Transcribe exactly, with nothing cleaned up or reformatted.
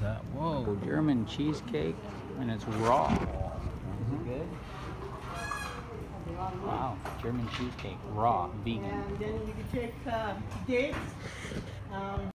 that? Whoa, German cheesecake, and it's raw. Is it good? Wow, German cheesecake, raw, vegan. And then you can take uh, dates. Um,